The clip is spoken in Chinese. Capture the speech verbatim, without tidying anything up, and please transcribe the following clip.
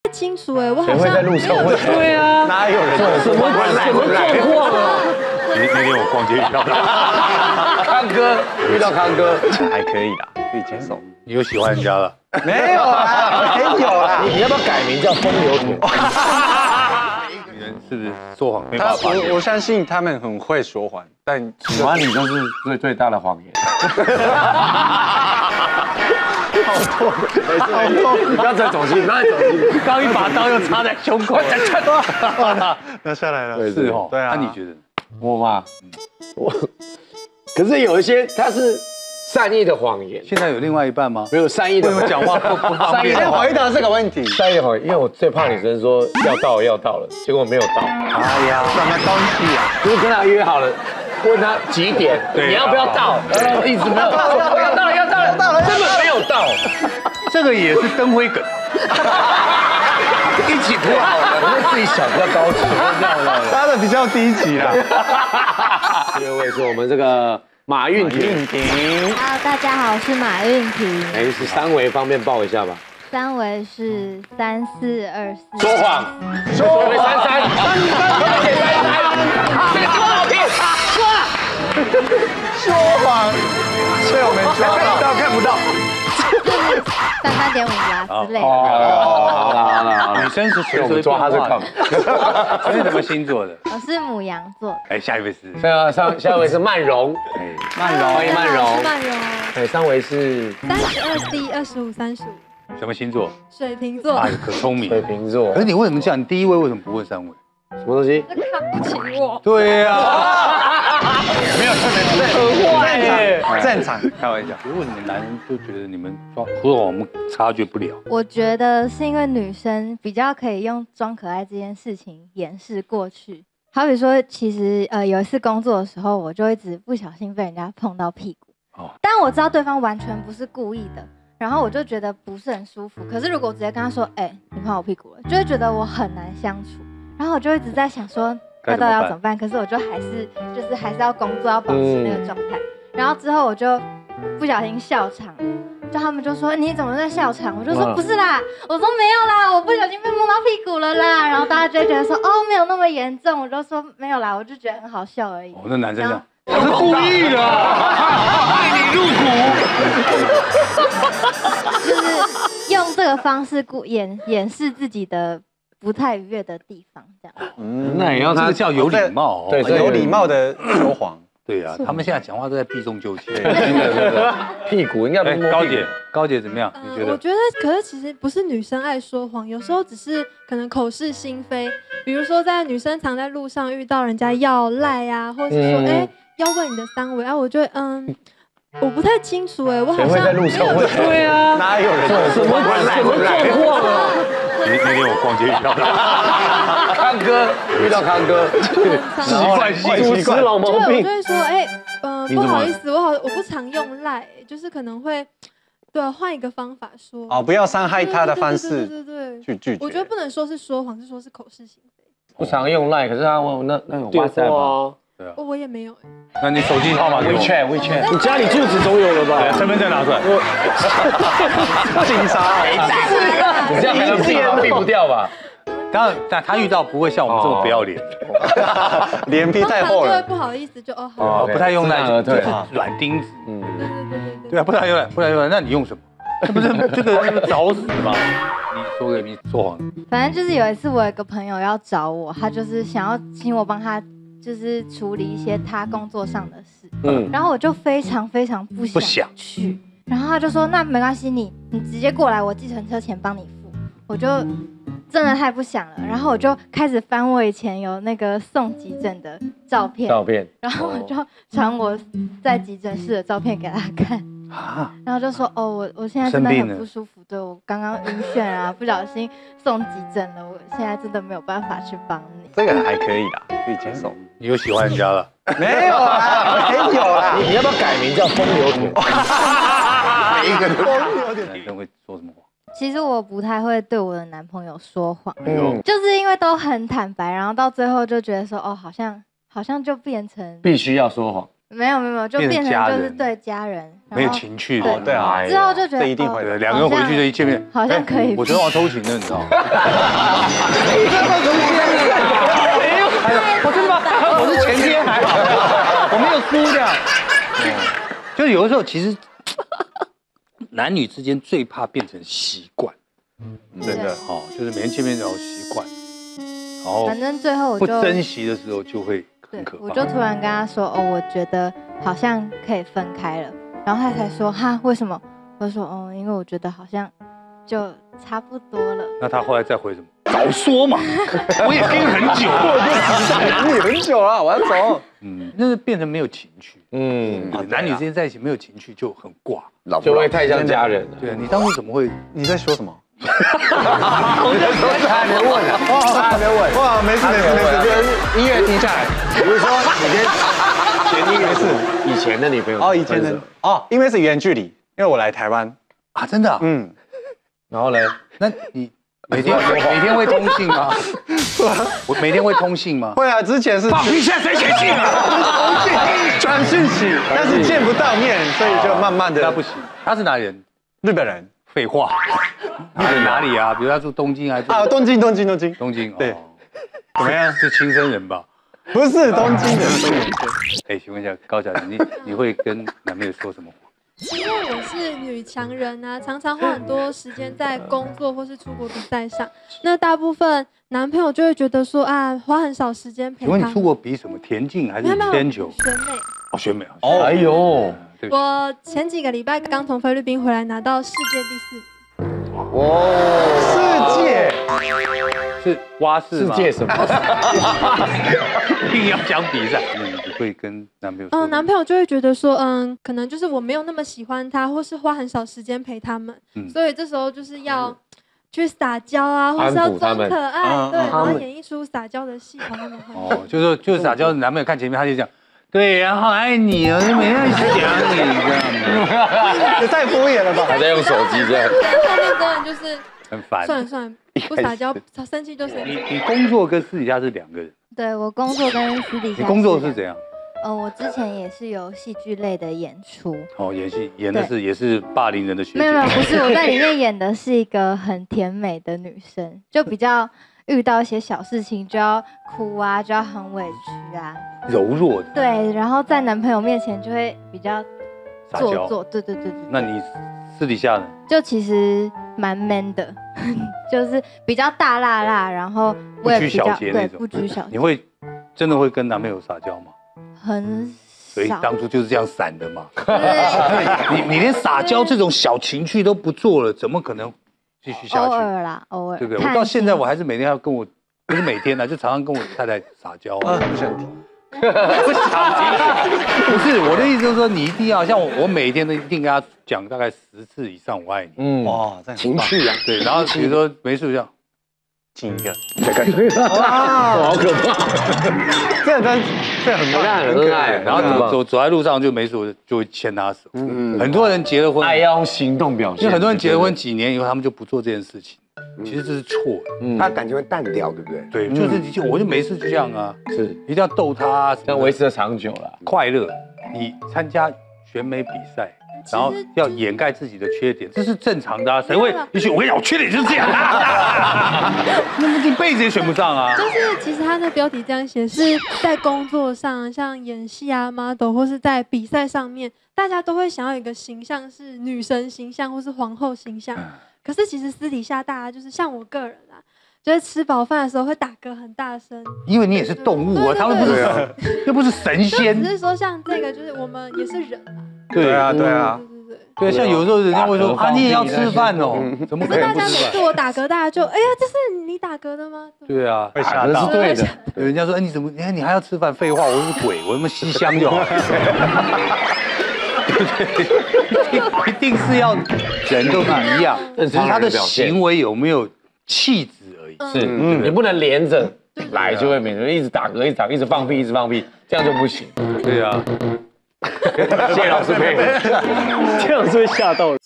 清楚哎，我好像谁会在路上问？ 对啊， 哪有人这么什么什么状况啊？ 那那天我逛街遇到他， 康哥遇到康哥还可以啦，可以接受。 你有喜欢人家了？ 没有啦，没有啦。你你要不要改名叫风流腿？ 女人是不是说谎没他办法？ 我我相信他们很会说谎，但喜欢你就是最最大的谎言。好痛，好痛！你不要再走心，不要再走心。 刚一把刀又插在胸口， 拿下来了。 是哦。 对啊。 那你觉得？ 我嘛，我可是有一些他是善意的谎言。 现在有另外一半吗？ 没有善意的， 为什么讲话不不方便？ 先回答这个问题。 善意的谎言，因为我最怕女生说要到了要到了，结果没有到。 哎呀， 什么东西啊？ 就是跟他约好了，问他几点，你要不要到？然后一直没有到，要到了要到了到了，根本没有到。 这个也是灯辉梗， 一起铺好了，我们自己想比较高级，这样的。 他的比较低级啦。 第二位是我们这个马韵婷。韵婷。 Hello， 大家好，我是马韵婷。 哎，是三围方便报一下吧。 三围是三四二四。 说谎。说谎。三三三三，三三。这个这么好听，说了。 说谎，被我们抓到， 看不到。 三三点五啦之类的。 好了好了好了， 女生是随随抓他是看。 你是什么星座的？ 我是牡羊座。 哎，下一位是？ 下上下一位是曼荣。哎， 曼荣， 欢迎曼荣。 是曼荣。 哎，三围是三十二 C 二十五三十五。 什么星座？ 水瓶座。 哎，可聪明。 水瓶座。 可是你为什么这样？你第一位为什么不问三位？ 什么东西？ 那看不起我。 对呀。 没有特别很坏耶， 正常，开玩笑。 如果你们男人就觉得你们装说我们察觉不了， 我觉得是因为女生比较可以用装可爱这件事情掩饰过去。好比说，其实呃有一次工作的时候，我就一直不小心被人家碰到屁股，哦，但我知道对方完全不是故意的，然后我就觉得不是很舒服。可是如果我直接跟他说，哎、欸，你碰我屁股了，就会觉得我很难相处。然后我就一直在想说，那到底要怎么办？可是我就还是就是还是要工作，要保持那个状态。嗯、然后之后我就不小心笑场，就他们就说你怎么在笑场？我就说不是啦，我说没有啦，我不小心被摸到屁股了啦。然后大家就觉得说哦没有那么严重，我就说没有啦，我就觉得很好笑而已。 哦，那男生讲我是故意的，害你入股。就是用这个方式故掩掩饰自己的不太愉悦的地方，这样。 嗯，那也要这个叫有礼貌， 对，有礼貌的说谎。 对啊，他们现在讲话都在避重就轻。 真的真的，屁股应该不摸。 高姐，高姐怎么样？你觉得？ 我觉得，可是其实不是女生爱说谎，有时候只是可能口是心非。比如说，在女生常在路上遇到人家要赖啊，或者是说，哎，要问你的三围啊，我就嗯。我不太清楚哎，我好像谁会在路上问？ 对啊， 哪有人这么什么什么状况啊？ 那那天我逛街遇到他， 康哥遇到康哥， 习惯性主持老毛病。 我就会说，哎，嗯，不好意思，我好我不常用赖，就是可能会对换一个方法说。 哦，不要伤害他的方式， 对对对， 去拒绝。 我觉得不能说是说谎，是说是口是心非。 不常用赖，可是他问那那有 WhatsApp 吗？ 对啊， 我也没有。 那你手机号码给我 WeChat WeChat， 你家里住址总有了吧？ 身份证拿出来。 警察， 你这样还能避避不掉吧？ 当然，但他遇到不会像我们这么不要脸， 脸皮太厚了， 不好意思就哦好。 哦，不太用赖，就是软钉子。嗯， 对对对对。 对啊，不太用赖，不太用赖，那你用什么？这不是这个这个找死吗？你说给你说谎。 反正就是有一次，我有一个朋友要找我，他就是想要请我帮他。就是处理一些他工作上的事，嗯，然后我就非常非常不想, 不想去，然后他就说那没关系，你你直接过来，我计程车钱帮你付，我就真的太不想了，然后我就开始翻我以前有那个送急诊的照片， 照片， 然后我就传我在急诊室的照片给他看。啊，然后就说哦，我我现在真的很不舒服，对我刚刚晕眩啊，不小心送急诊了，我现在真的没有办法去帮你。 这个还可以啦，可以接受。 你有喜欢人家了？ 没有啦，没有啦。 你你要不要改名叫风流腿？ 每一个都风流腿。男生会说什么话？ 其实我不太会对我的男朋友说谎，嗯，就是因为都很坦白，然后到最后就觉得说哦，好像好像就变成必须要说谎。 没有没有没有，就变成就是对家人没有情趣的， 对啊， 之后就觉得这一定会的，两个人回去就一见面， 好像可以。 我昨天晚上偷情的，你知道吗？我真的吗？我是前天还好，我没有输的。就有的时候其实男女之间最怕变成习惯，真的哦，就是每天见面然后习惯，然后反正最后我不就珍惜的时候就会很可怕。 我就突然跟他说，哦，我觉得好像可以分开了，然后他才说，哈，为什么？我就说，哦，因为我觉得好像就差不多了。 那他后来再回什么？早说嘛，我也听很久了， 我就等你很久了，我要走。 嗯，那是变成没有情趣。 嗯， 男女之间在一起没有情趣就很挂， 就会太像家人了。 对啊，你当初怎么会？ 你在说什么？ 我就说他还没问啊，他还没问。 哇，没事没事没事， 音乐停下来。比如说你跟前女友是以前的女朋友哦，以前的哦，因为是远距离，因为我来台湾啊，真的， 嗯， 然后呢？ 那你每天每天会通信吗？我每天会通信吗？ 会啊，之前是放屁，现在谁写信啊？ 传讯息，但是见不到面，所以就慢慢的。 那不行，他是哪里人？ 日本人。 废话，哪里哪里啊？比如他住东京还是？ 啊，东京东京东京东京。 对， 怎么样？是亲生人吧？ 不是东京人。 哎，请问一下高小姐，你你会跟男朋友说什么话？ 因为我是女强人啊，常常花很多时间在工作或是出国比赛上。那大部分男朋友就会觉得说啊，花很少时间陪他。 请问你出国比什么？田径还是铅球？ 选美。 哦，选美。 哦，哎呦， 我前几个礼拜刚从菲律宾回来，拿到世界第四。 哇， 世界是蛙式吗？ 世界什么？ 一定要讲比赛。你会跟男朋友？ 嗯，男朋友就会觉得说，嗯，可能就是我没有那么喜欢他，或是花很少时间陪他们，嗯、所以这时候就是要去撒娇啊，或是要装可爱，对，然后演一出撒娇的戏，他们会。 哦，就是就是撒娇，男朋友看前面他就讲。对呀，好爱你哦，就每天想你，这样吗？也太敷衍了吧！ 还在用手机这样。 后面真的就是很烦。 算了算了，不撒娇，生气就生气。 你你工作跟私底下是两个人。 对，我工作跟私底下。 你工作是怎样？ 呃，我之前也是有戏剧类的演出。 哦，演戏演的是也是霸凌人的学姐。 没有没有，不是，我在里面演的是一个很甜美的女生，就比较。遇到一些小事情就要哭啊，就要很委屈啊， 柔弱的。 对，然后在男朋友面前就会比较做作，对对对对。 那你私底下呢？ 就其实蛮 man 的，就是比较大辣辣，然后我也比较对不拘小节。 你会真的会跟男朋友撒娇吗？ 很少。 所以当初就是这样散的嘛。你你连撒娇这种小情趣都不做了，怎么可能？继续下去， 偶尔啦，偶尔， 对不对？我到现在我还是每天要跟我，不是每天呢，就常常跟我太太撒娇啊。 不想听， 不想听。不是我的意思，就是说你一定要像我，我每天都一定跟他讲大概十次以上我爱你。 嗯， 哇， 情趣啊， 对。然后比如说没事这样， 亲一个， 再看，哇，好可怕。 这真这很很很恩爱， 然后走走走在路上就没事就会牵他手。嗯，很多人结了婚， 爱要用行动表现。 因为很多人结了婚几年以后，他们就不做这件事情，其实这是错的。 他感情会淡掉，对不对？ 对，就是我就没事就这样啊， 是一定要逗他， 这样维持的长久了， 快乐。你参加选美比赛。然后要掩盖自己的缺点，这是正常的啊。谁会？也许我跟你讲，我缺点就是这样啊，那么一辈子也选不上啊。 就是其实他的标题这样写，是在工作上，像演戏啊、model， 或是在比赛上面，大家都会想要有一个形象是女神形象或是皇后形象。可是其实私底下大家就是像我个人啊，就是吃饱饭的时候会打嗝很大声。因为你也是动物啊，他们不是又不是神仙。 只是说像这个，就是我们也是人啊。 对啊，对啊， 对，像有时候人家会说啊，你也要吃饭哦，怎么可能不吃饭？ 大家每次我打嗝，大家就哎呀，这是你打嗝的吗？ 对啊， 会吓到， 是对的。 有人家说，哎，你怎么，哎，你还要吃饭？废话，我是鬼，我他妈吸香就好。一定是要人都是一样，只是他的行为有没有气质而已。 是，你不能连着来，就会每人一直打嗝，一直打，一直放屁，一直放屁，这样就不行。 对啊。 谢谢老师配合， 这样是会吓到人。